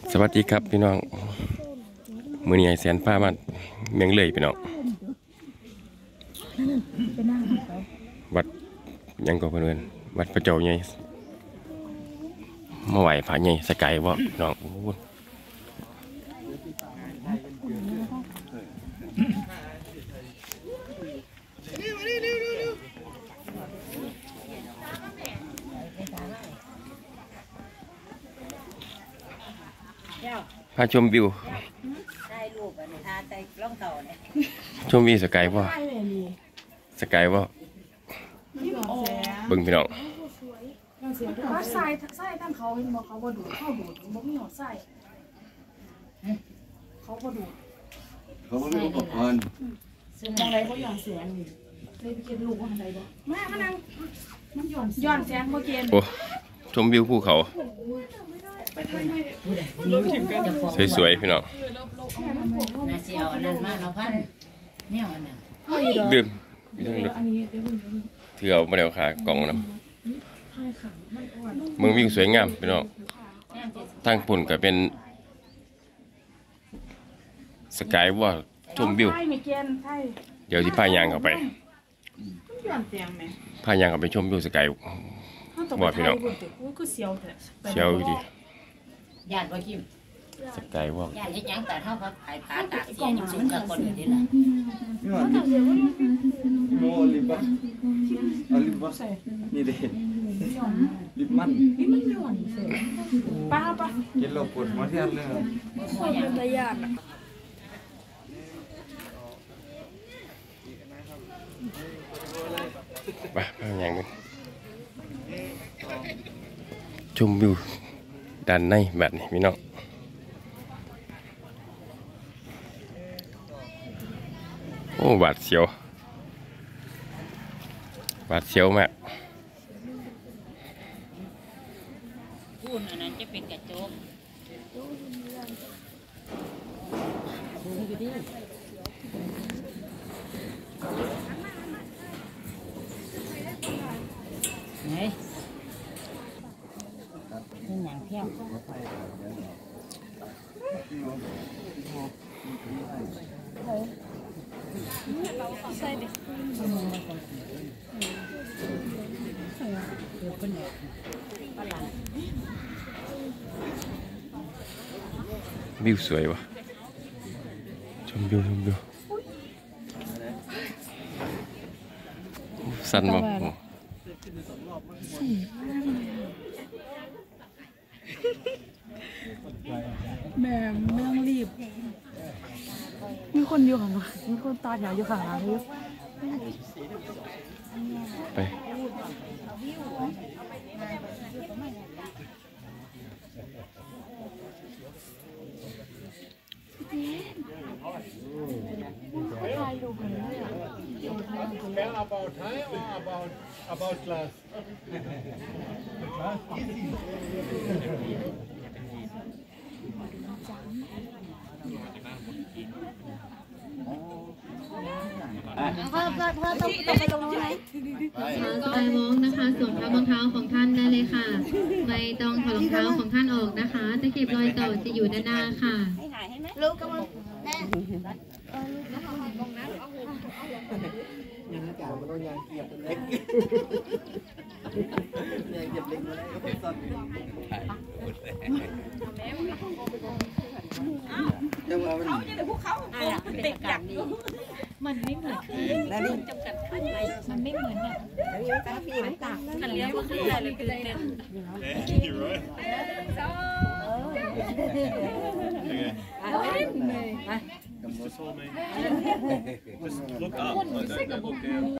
สวัสดีครับพี่น้องมือนี้ไอแสนผ้ามาเมียงเลยพี่น้องวัดยังก็เพื่อนวัดพระเจ้าใหญ่มาไหวผาใหญ่สกายบ่พี่น้องพาชมวิวได้รูปอันนี้ทาใจร่องเต่าเนี่ยชมวิวสกายบ่สกายบ่บึงพี่น้องว่าใส่ตั้งเขาเห็นบอกเขาบ่ดูดเข้าดูดบ่มีหอดใส่เขาบ่ดูดเขาไม่รู้อุปกรณ์ซึ่งอะไรเขาหย่อนแสงนี่เลยไปกินลูกว่าอะไรบ่แม่มันนั่งมันหย่อนแสงบ่เกินโอ้ชมวิวภูเขาสวยๆพี่น้องน่าเสียวนั่นมากเราพันเนี่ยอันนั้นดื่มถือเอามาเดี๋ยวขากล่องน้ำเมืองวิวสวยงามพี่น้องทางปุ่นก็เป็นสกายว่าชมวิวเดี๋ยวที่พายางเข้าไปพายางเข้าไปชมวิวสกายบ่พี่น้องเสียวดีญาติบ่คิมสกายว่าญาติเฮ็ดหยังแต่เฮาก็ขายตาตาเสียอยู่สูงกับคนอื่นนี่ล่ะโน่ลิปอะลิปวะนี่เด็ดลิปมันป้ากินเราปวดมาที่อันเลยคนเป็นระยะไปอย่างนึงชมวิวด้านในแบบนี้พี่น้องโอ้บาดเสียวมากพูดอันนั้นจะเป็นกระจกไหนเป็นหนังเที่ยวใส่ดิวิวสวยวะชมวิวสั้นมากแม่ไม่ต้องรีบมีคนอยู่ข้างหลังมีคนตาหยาอยู่ข้างหลังอยู่ไป About Thai or about glass? พ่อต้องไปตรงนู้นไหมไปมองนะคะสวมรองเท้าของท่านได้เลยค่ะไม่ต้องถอดรองเท้าของท่านออกนะคะตะเข็บรอยต่อจะอยู่ด้านหน้าค่ะลูกกำลังแม่ยังจ่ามันต้องยังเกียบเล็กยังเกียบเล็กมาแล้วก็ต้องยังว่ามันจะพวกเขาติดอย่างนี้มันไม่เหมือนแล้วนี่จำกัดขั้นไหนมันไม่เหมือนแบบพี่มันต่างกันเลี้ยงก็คืออะไรเป็นอะไรเนี่ย Just look up.